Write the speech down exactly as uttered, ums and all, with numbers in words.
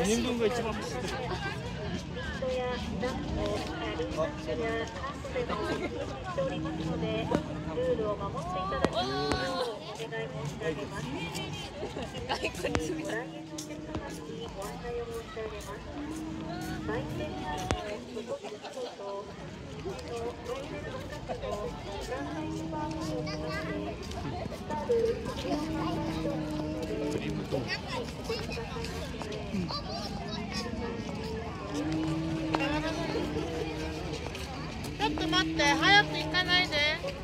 人分が一番走ってる。クリームと。 ちょっと待って、早く行かないで。